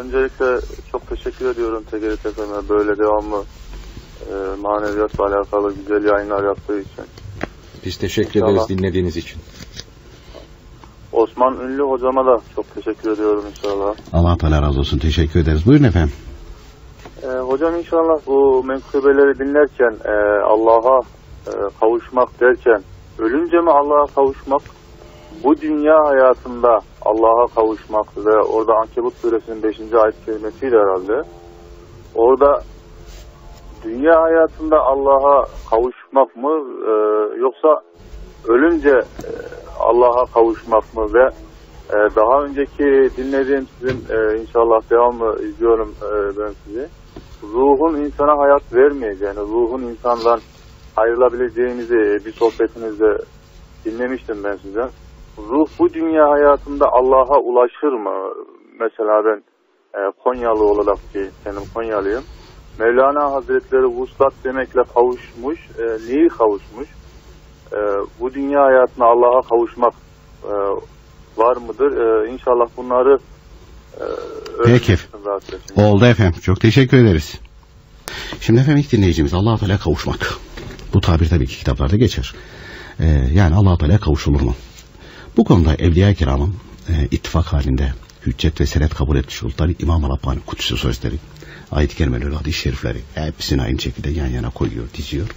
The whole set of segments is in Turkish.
Öncelikle çok teşekkür ediyorum TGRT FM'e böyle devamlı maneviyatla alakalı güzel yayınlar yaptığı için. Biz teşekkür ederiz dinlediğiniz için. Osman Ünlü hocama da çok teşekkür ediyorum inşallah. Allah Teala razı olsun. Teşekkür ederiz. Buyurun efendim. Hocam inşallah bu menkıbeleri dinlerken Allah'a kavuşmak derken ölünce mi Allah'a kavuşmak, bu dünya hayatında Allah'a kavuşmak ve orada Ankebut suresinin 5. ayet kelimesiyle herhalde orada dünya hayatında Allah'a kavuşmak mı yoksa ölünce Allah'a kavuşmak mı ve daha önceki dinlediğim sizin inşallah devamlı izliyorum ben sizi. Ruhun insana hayat vermeyeceğini, ruhun insandan ayrılabileceğinizi bir sohbetinizde dinlemiştim ben size. Ruh bu dünya hayatında Allah'a ulaşır mı? Mesela ben Konyalı olarak ki kendim Konyalıyım. Mevlana Hazretleri vuslat demekle kavuşmuş, neyi kavuşmuş? Bu dünya hayatına Allah'a kavuşmak var mıdır? İnşallah bunları peki. Oldu efendim. Çok teşekkür ederiz. Şimdi efendim ilk dinleyicimiz Allah-u Teala kavuşmak. Bu tabir tabii ki kitaplarda geçer. Yani Allah-u Teala kavuşulur mu? Bu konuda Evliya-i Kiram'ın ittifak halinde hüccet ve senet kabul etmiş oldukları İmam-ı Rabbani Kudüs'ü sözleri, ayet-i kerimeleri, hadis-i şerifleri hepsini aynı şekilde yan yana koyuyor, diziyor.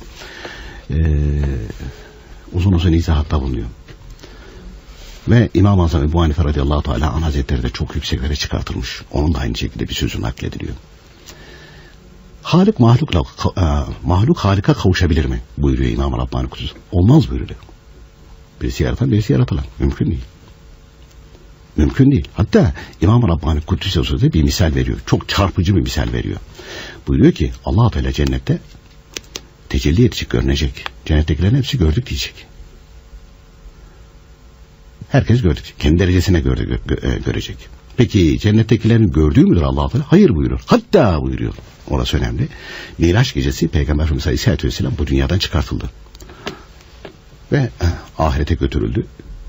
Uzun uzun izahatta bulunuyor. Ve İmam-ı Azam Ebu Hanife radıyallahu teala an hazretleri de çok yükseklere çıkartılmış. Onun da aynı şekilde bir sözü naklediliyor. Mahluk Halik'a kavuşabilir mi? Buyuruyor İmam-ı Rabbani Kudüs. Olmaz buyuruyor. Birisi yaratan, birisi yaratılan. Mümkün değil. Mümkün değil. Hatta İmam-ı Rabbani Kudüs sözünde bir misal veriyor. Çok çarpıcı bir misal veriyor. Buyuruyor ki Allah-u Teala cennette tecelli edecek, görünecek. Cennettekilerin hepsi gördük diyecek. Herkes gördük. Kendi derecesine görecek. Peki cennettekilerin gördüğü müdür Allah-u Teala? Hayır buyurur. Hatta buyuruyor. Orası önemli. Miraç gecesi Peygamber Efendimiz Aleyhisselatü Vesselam bu dünyadan çıkartıldı. Ve ahirete götürüldü.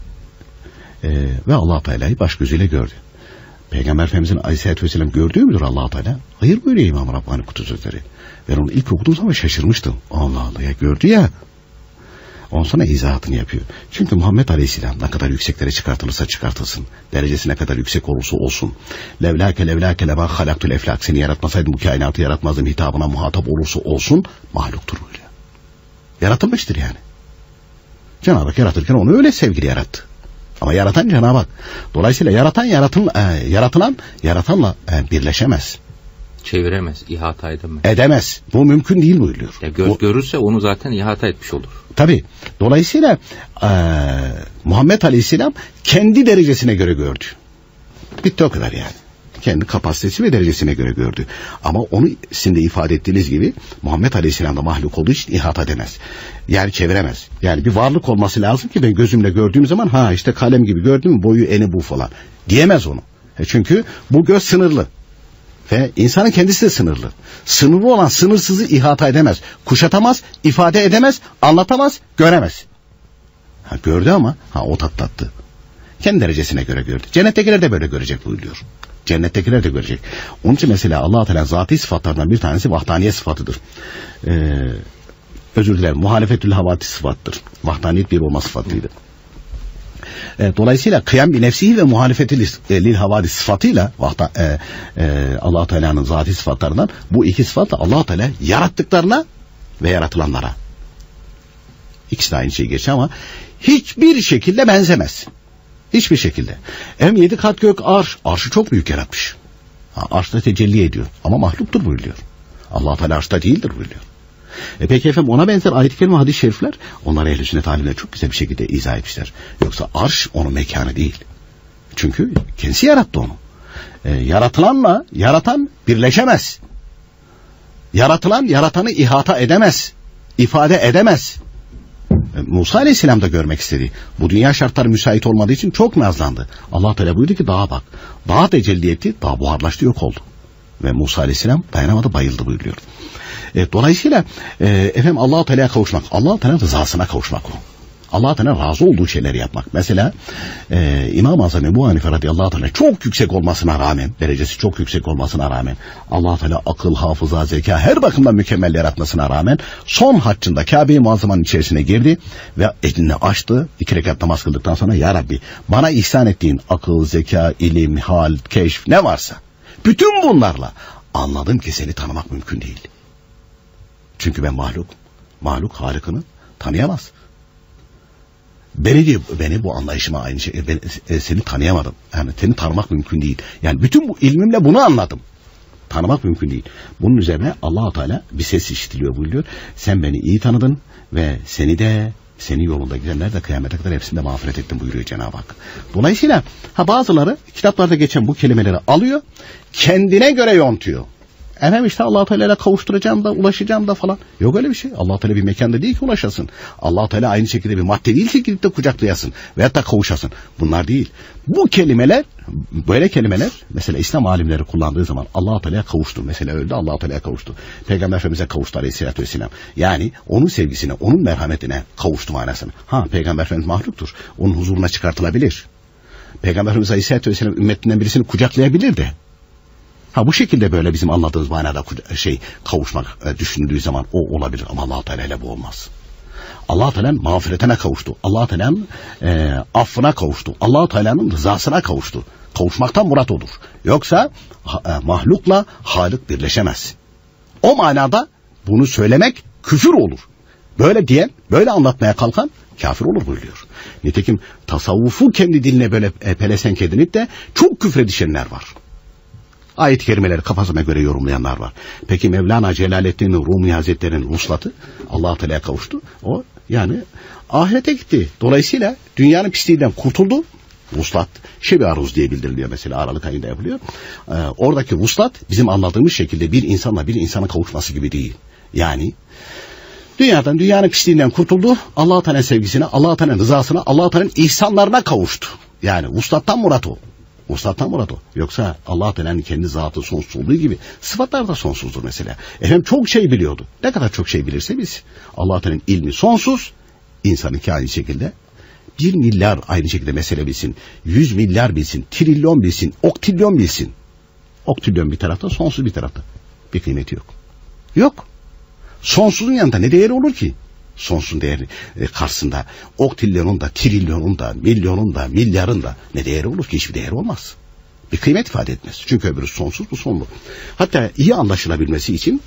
Ve Allah-u Teala'yı baş gözüyle gördü. Peygamber Efendimiz'in Aleyhisselatü Vesselam gördüğü müdür Allah-u Teala? Hayır buyuruyor İmam-ı Rabbani Kudüs Hazretleri. Ben onu ilk okuduğum zaman şaşırmıştım. Allah Allah ya gördü ya. Ondan sonra izahatını yapıyor. Çünkü Muhammed Aleyhisselam ne kadar yükseklere çıkartılırsa çıkartılsın, derecesi ne kadar yüksek olursa olsun, levlâke lema halaktul eflak, seni yaratmasaydım bu kainatı yaratmazdım hitabına muhatap olursa olsun, mahluktur böyle. Yaratılmıştır yani. Cenab-ı Hak yaratırken onu öyle sevgili yarattı. Ama yaratan Cenab-ı Hak. Dolayısıyla yaratılan yaratanla birleşemez. Çeviremez, ihata edemez. Edemez. Bu mümkün değil buyuruyor. Ya göz görürse onu zaten ihata etmiş olur. Tabii. Dolayısıyla Muhammed Aleyhisselam kendi derecesine göre gördü. Bitti o kadar yani. Kendi kapasitesi ve derecesine göre gördü. Ama onu sizin de ifade ettiğiniz gibi Muhammed Aleyhisselam da mahluk olduğu için ihata edemez. Yani çeviremez. Yani bir varlık olması lazım ki ben gözümle gördüğüm zaman işte kalem gibi gördüm mü boyu eni bu falan. Diyemez onu. Çünkü bu göz sınırlı. Ve insanın kendisi de sınırlı. Sınırlı olan sınırsızı ihata edemez. Kuşatamaz, ifade edemez, anlatamaz, göremez. Gördü ama o tattı. Kendi derecesine göre gördü. Cennettekiler de böyle görecek buyuruyor. Cennettekiler de görecek. Onun için mesela Allah-u Teala zatî sıfatlarından bir tanesi vahdaniyet sıfatıdır. Özür dilerim, muhalefetül havadis sıfattır. Vahdaniyet bir olma sıfatıydı. Dolayısıyla kıyam bir nefsihi ve muhalefeti lil havadis sıfatıyla Allah-u Teala'nın zatî sıfatlarından bu iki sıfatla Allah-u Teala yarattıklarına ve yaratılanlara. İkisi de aynı şey geçiyor ama hiçbir şekilde benzemez. Hiçbir şekilde. Hem 7 kat gök arşı çok büyük yaratmış. Arşta tecelli ediyor ama mahluktur buyuruyor. Allah-u Teala arşta değildir buyuruyor. Peki efendim ona benzer ayet-i kerime hadis-i şerifler onları ehl-i sünnet alimleri çok güzel bir şekilde izah etmişler. Yoksa arş onun mekanı değil. Çünkü kendisi yarattı onu. Yaratılanla yaratan birleşemez. Yaratılan yaratanı ihata edemez. İfade edemez. Musa Aleyhisselam da görmek istedi. Bu dünya şartları müsait olmadığı için çok nazlandı. Allah Teala buyurdu ki dağa bak. Dağa tecelli etti. Dağ buharlaştı, yok oldu. Ve Musa Aleyhisselam dayanamadı, bayıldı buyuruyor. Dolayısıyla efendim Allah-u Teala'ya kavuşmak, Allah-u Teala'nın rızasına kavuşmak o. Allah Teala razı olduğu şeyleri yapmak. Mesela İmam-ı Azam Ebu Hanife radıyallahu anh çok yüksek olmasına rağmen, derecesi çok yüksek olmasına rağmen, Allah Teala akıl, hafıza, zeka her bakımdan mükemmel yaratmasına rağmen son haccında Kabe-i Muazzama'nın içerisine girdi ve elini açtı. 2 rekat namaz kıldıktan sonra ya Rabbi bana ihsan ettiğin akıl, zeka, ilim, hal, keşf ne varsa bütün bunlarla anladım ki seni tanımak mümkün değil. Çünkü ben mahlukum. Mahluk Halık'ını tanıyamaz. Beni bu anlayışıma aynı şey, seni tanıyamadım. Yani seni tanımak mümkün değil. Yani bütün bu ilmimle bunu anladım. Tanımak mümkün değil. Bunun üzerine Allah-u Teala bir ses işitiliyor buyuruyor. Sen beni iyi tanıdın ve seni de senin yolunda gidenler de kıyamete kadar hepsinde mağfiret ettim buyuruyor Cenab-ı Hak. Dolayısıyla bazıları kitaplarda geçen bu kelimeleri alıyor, kendine göre yontuyor. Efendim işte Allah-u Teala'yla kavuşturacağım da, ulaşacağım da falan. Yok öyle bir şey. Allah-u Teala bir mekanda değil ki ulaşasın. Allah-u Teala aynı şekilde bir madde değil ki gidip de kucaklayasın veyahut da kavuşasın. Bunlar değil. Bu kelimeler, böyle kelimeler mesela İslam alimleri kullandığı zaman Allah-u Teala'ya kavuştu. Mesela öldü, Allah-u Teala'ya kavuştu. Peygamber Efendimiz'e kavuştu aleyhissalatü vesselam. Yani onun sevgisine, onun merhametine kavuştu manasını. Peygamber Efendimiz mahluktur. Onun huzuruna çıkartılabilir. Peygamber Efendimiz aleyhissalatü vesselam ümmetinden birisini kucaklayabilir de. Bu şekilde böyle bizim anladığımız manada kavuşmak düşünüldüğü zaman o olabilir ama Allah-u Teala ile bu olmaz. Allah-u Teala'nın mağfiretine kavuştu. Allah-u Teala'nın affına kavuştu. Allah-u Teala'nın rızasına kavuştu. Kavuşmaktan murat odur. Yoksa mahlukla Halık birleşemez. O manada bunu söylemek küfür olur. Böyle diyen, böyle anlatmaya kalkan kafir olur buyuruyor. Nitekim tasavvufu kendi diline böyle pelesenk edinip de çok küfredişenler var. Ayet-i kerimeleri kafasına göre yorumlayanlar var. Peki Mevlana Celaleddin Rumi Hazretleri'nin vuslatı Allah-u Teala'ya kavuştu. O yani ahirete gitti. Dolayısıyla dünyanın pisliğinden kurtuldu. Vuslat Şebi Aruz diye bildiriliyor mesela Aralık ayında yapılıyor. Oradaki vuslat bizim anladığımız şekilde bir insanla bir insana kavuşması gibi değil. Yani dünyanın pisliğinden kurtuldu. Allah-u Teala sevgisine, Allah-u Teala'nın rızasına, Allah-u Teala'nın ihsanlarına kavuştu. Yani vuslattan murat o. Vuslattan murat o. Yoksa Allah-u Teala'nın kendi zatı sonsuz olduğu gibi sıfatlar da sonsuzdur mesela. Efendim çok şey biliyordu. Ne kadar çok şey bilirse biz. Allah-u Teala'nın ilmi sonsuz. İnsanınki aynı şekilde. 1 milyar aynı şekilde mesele bilsin. 100 milyar bilsin. Trilyon bilsin. Oktilyon bilsin. Oktilyon bir tarafta, sonsuz bir tarafta. Bir kıymeti yok. Yok. Sonsuzun yanında ne değeri olur ki? Sonsuzun değeri karşısında oktilyonun da, trilyonun da, milyonun da, milyarın da ne değeri olur ki? Hiçbir değeri olmaz. Bir kıymet ifade etmez. Çünkü öbürü sonsuz, bu sonlu. Hatta iyi anlaşılabilmesi için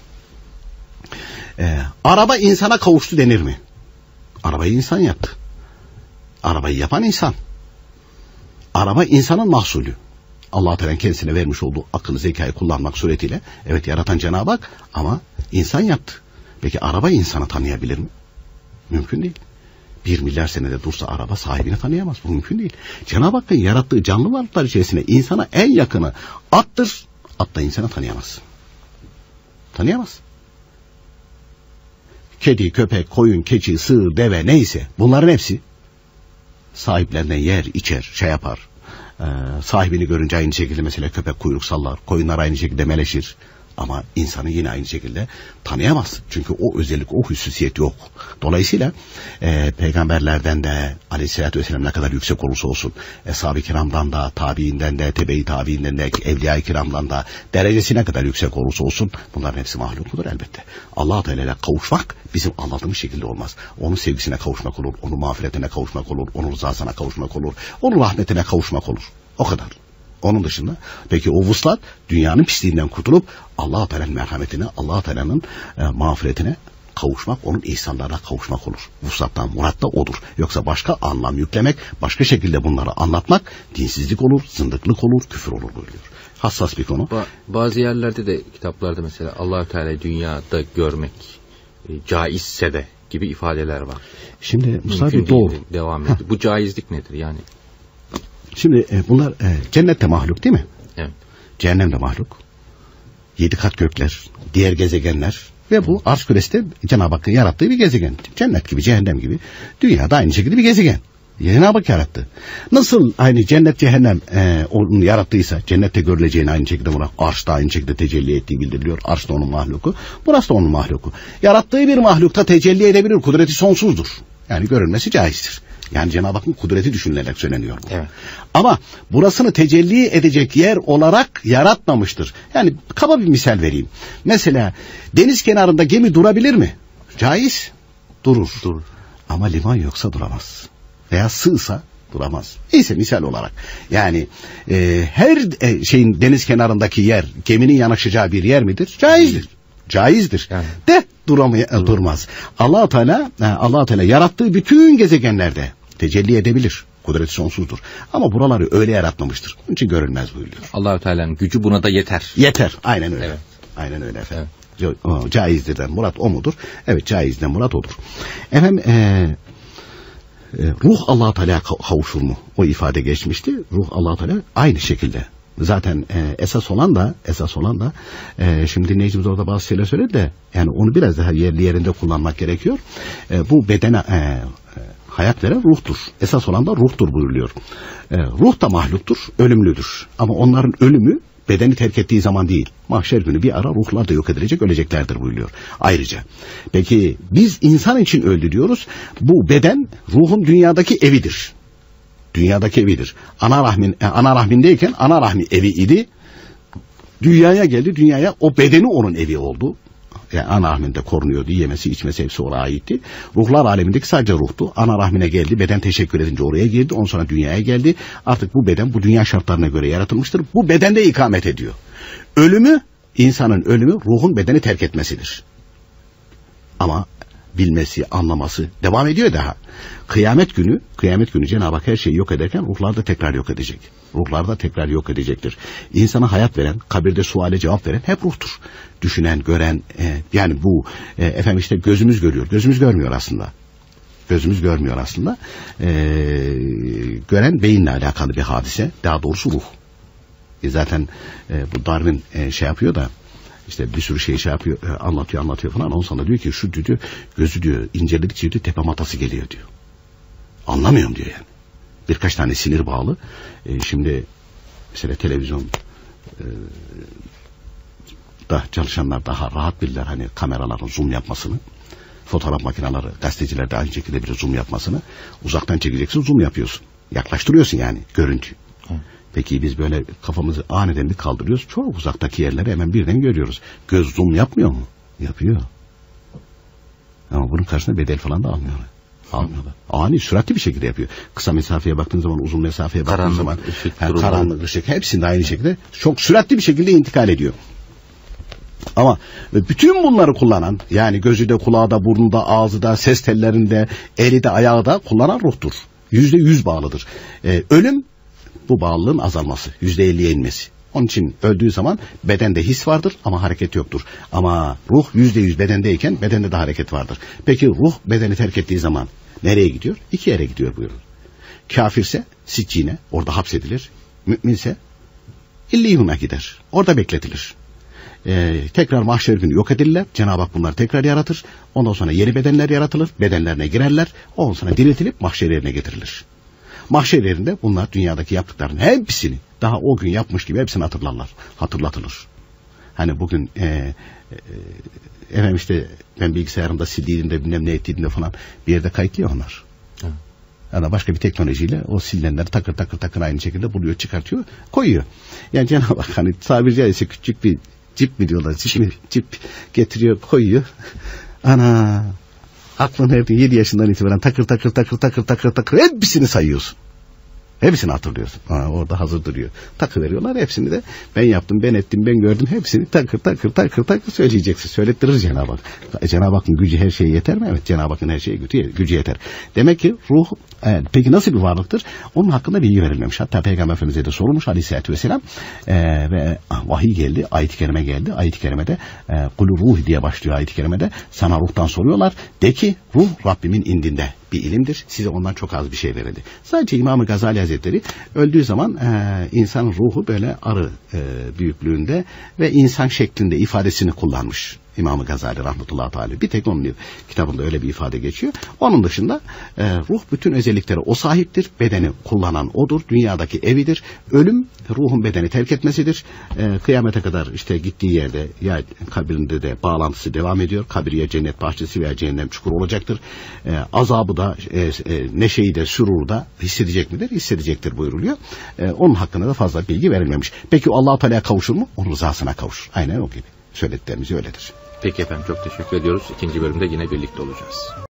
araba insana kavuştu denir mi? Arabayı insan yaptı. Arabayı yapan insan. Araba insanın mahsulü. Allah-u Teala'nın kendisine vermiş olduğu akıl, zekayı kullanmak suretiyle evet yaratan Cenab-ı Hak ama insan yaptı. Peki araba insanı tanıyabilir mi? Mümkün değil. 1 milyar senede dursa araba sahibini tanıyamaz. Bu mümkün değil. Cenab-ı Hakk'ın yarattığı canlı varlıklar içerisinde insana en yakını attır. At da insanı tanıyamaz. Tanıyamaz. Kedi, köpek, koyun, keçi, sığır, deve neyse bunların hepsi sahiplerinden yer, içer, yapar. Sahibini görünce aynı şekilde mesela köpek kuyruk sallar. Koyunlar aynı şekilde meleşir. Ama insanı yine aynı şekilde tanıyamaz. Çünkü o özellik, o hususiyet yok. Dolayısıyla peygamberlerden de aleyhissalatü vesselam ne kadar yüksek olursa olsun, ashab-ı kiramdan da, tabiinden de, tebe-i tabiinden de, evliya-i kiramdan da derecesi ne kadar yüksek olursa olsun bunların hepsi mahluktur elbette. Allah-u Teala'yla kavuşmak bizim anladığımız şekilde olmaz. Onun sevgisine kavuşmak olur, onun mağfiretine kavuşmak olur, onun rızasına kavuşmak olur, onun rahmetine kavuşmak olur. O kadar. Onun dışında peki o vuslat dünyanın pisliğinden kurtulup Allah-u Teala'nın merhametine, Allah-u Teala'nın mağfiretine kavuşmak, onun ihsanlarına kavuşmak olur. Vuslattan murat da odur. Yoksa başka anlam yüklemek, başka şekilde bunları anlatmak dinsizlik olur, zındıklık olur, küfür olur buyuruyor. Hassas bir konu. Bazı yerlerde de kitaplarda mesela Allah-u Teala'yı dünyada görmek caizse de gibi ifadeler var. Şimdi Mustafa doğru. Devam ediyor. Bu caizlik nedir yani? Şimdi bunlar cennette mahluk değil mi? Evet. Cehennemde mahluk. 7 kat gökler, diğer gezegenler ve bu arş küresi de Cenab-ı Hakk'ın yarattığı bir gezegen. Cennet gibi, cehennem gibi. Dünyada aynı şekilde bir gezegen. Cenab-ı Hak yarattı. Nasıl aynı cennet, cehennem onu yarattıysa cennette görüleceğini aynı şekilde buna arşta aynı şekilde tecelli ettiği bildiriliyor. Arş da onun mahluku. Burası da onun mahluku. Yarattığı bir mahlukta tecelli edebilir. Kudreti sonsuzdur. Yani görülmesi caizdir. Yani Cenab-ı Hakk'ın kudreti düşünülerek söyleniyor bu. Evet. Ama burasını tecelli edecek yer olarak yaratmamıştır. Yani kaba bir misal vereyim. Mesela deniz kenarında gemi durabilir mi? Caiz. Durur. Ama liman yoksa duramaz. Veya sığsa duramaz. Neyse misal olarak. Yani her şeyin deniz kenarındaki yer geminin yanaşacağı bir yer midir? Caizdir. Yani. De durmaz. Allah Teala yarattığı bütün gezegenlerde tecelli edebilir. Kudreti sonsuzdur. Ama buraları öyle yaratmamıştır. Onun için görülmez buyuruyor. Allah Teala'nın gücü buna da yeter. Yeter. Aynen öyle. Evet. Aynen öyle efendim. Evet. Caizdirden murat o mudur? Evet, caizden murat odur. Efendim ruh Allah Teala kavuşur mu? O ifade geçmişti. Ruh Allah Teala aynı şekilde. Zaten esas olan da şimdi dinleyicimiz orada bazı şeyler söyledi de yani onu biraz daha yerinde kullanmak gerekiyor. Bu bedene hayat veren ruhtur. Esas olan da ruhtur buyuruluyor. Ruh da mahluktur, ölümlüdür. Ama onların ölümü bedeni terk ettiği zaman değil. Mahşer günü bir ara ruhlar da yok edilecek, öleceklerdir buyuruyor. Ayrıca. Peki biz insan için öldü diyoruz. Bu beden ruhun dünyadaki evidir. Dünyadaki evidir. Ana rahmindeyken ana rahmi evi idi. Dünyaya geldi. Dünyaya o bedeni onun evi oldu. Yani ana rahminde korunuyordu. Yemesi, içmesi hepsi oraya aitti. Ruhlar alemindeki sadece ruhtu. Ana rahmine geldi. Beden teşekkür edince oraya girdi. Ondan sonra dünyaya geldi. Artık bu beden bu dünya şartlarına göre yaratılmıştır. Bu bedende ikamet ediyor. Ölümü, insanın ölümü ruhun bedeni terk etmesidir. Ama bilmesi, anlaması devam ediyor daha. Kıyamet günü Cenab-ı Hak her şeyi yok ederken ruhlar da tekrar yok edecek. Ruhlar da tekrar yok edecektir. İnsana hayat veren, kabirde suale cevap veren hep ruhtur. Düşünen, gören, yani bu efendim işte gözümüz görüyor. Gözümüz görmüyor aslında. Gören beyinle alakalı bir hadise. Daha doğrusu ruh. Zaten bu Darwin şey yapıyor da İşte bir sürü şey yapıyor, anlatıyor falan. Ondan sonra diyor ki şu diyor, gözü diyor inceledikçe diyor tepe matası geliyor diyor. Anlamıyorum diyor yani. Birkaç tane sinir bağlı. Şimdi mesela televizyon da çalışanlar daha rahat bilirler hani kameraların zoom yapmasını. Fotoğraf makineleri, gazeteciler de aynı şekilde bir zoom yapmasını. Uzaktan çekeceksin, zoom yapıyorsun. Yaklaştırıyorsun yani görüntüyü. Peki biz böyle kafamızı aniden bir kaldırıyoruz. Çok uzaktaki yerleri hemen birden görüyoruz. Göz zoom yapmıyor mu? Yapıyor. Ama bunun karşısında bedel falan da almıyorlar. Ani, süratli bir şekilde yapıyor. Kısa mesafeye baktığın zaman, uzun mesafeye baktığın zaman karanlık ışık hepsinde aynı şekilde çok süratli bir şekilde intikal ediyor. Ama bütün bunları kullanan, yani gözü de, kulağı da, burnu da, ağzı da, ses tellerinde, eli de, ayağı da kullanan ruhtur. %100 bağlıdır. Ölüm bu bağlılığın azalması, %50'ye inmesi. Onun için öldüğü zaman bedende his vardır ama hareket yoktur. Ama ruh %100 bedendeyken bedende de hareket vardır. Peki ruh bedeni terk ettiği zaman nereye gidiyor? 2 yere gidiyor buyurun. Kafirse siccine, orada hapsedilir. Müminse illiyhuna gider. Orada bekletilir. Tekrar mahşer günü yok edilirler. Cenab-ı Hak bunları tekrar yaratır. Ondan sonra yeni bedenler yaratılır. Bedenlerine girerler. Ondan sonra diriltilip mahşer yerine getirilir. Mahşer yerinde bunlar dünyadaki yaptıklarının hepsini daha o gün yapmış gibi hepsini hatırlatılır. Hani bugün efendim işte ben bilgisayarımda sildiğimde bilmem ne ettiğimde falan bir yerde kayıtlıyor onlar. Yani başka bir teknolojiyle o silinenleri takır aynı şekilde buluyor, çıkartıyor, koyuyor. Yani Cenab-ı Hak hani tabiri caizse küçük bir cip mi diyorlar, cip getiriyor, koyuyor. Ana, aklın hep 7 yaşından itibaren takır hepsini sayıyorsun. Hepsini hatırlıyorsun. Orada hazır duruyor. Takı veriyorlar, hepsini de ben yaptım, ben ettim, ben gördüm, hepsini takır söyleyeceksin. Söylettirir Cenab-ı Hak. Cenab-ı Hakk'ın gücü her şeye yeter mi? Evet, Cenab-ı Hakk'ın her şeye gücü yeter. Demek ki ruh, peki nasıl bir varlıktır? Onun hakkında bilgi verilmemiş. Hatta Peygamber Efendimiz'e de sorulmuş Aleyhisselatü Vesselam ve vahiy geldi, ayet-i kerime geldi. Ayet-i kerimede kulü ruh diye başlıyor ayet-i kerimede. Sana ruhtan soruyorlar. De ki ruh Rabbimin indinde bir ilimdir. Size ondan çok az bir şey verildi. Sadece İmam-ı Gazali Hazretleri öldüğü zaman insanın ruhu böyle arı büyüklüğünde ve insan şeklinde ifadesini kullanmış. İmam-ı Gazali rahmetullahi teala. Bir tek onun kitabında öyle bir ifade geçiyor. Onun dışında ruh bütün özellikleri o sahiptir. Bedeni kullanan odur. Dünyadaki evidir. Ölüm ruhun bedeni terk etmesidir. Kıyamete kadar işte gittiği yerde ya kabirinde de bağlantısı devam ediyor. Kabir ya cennet bahçesi veya cehennem çukuru olacaktır. Azabı da neşeyi de süruru da hissedecek midir? Hissedecektir buyuruluyor. Onun hakkında da fazla bilgi verilmemiş. Peki o Allah-u Teala'ya kavuşur mu? Onun rızasına kavuşur. Aynen o gibi. Söylediklerimiz öyledir. Peki efendim, çok teşekkür ediyoruz. İkinci bölümde yine birlikte olacağız.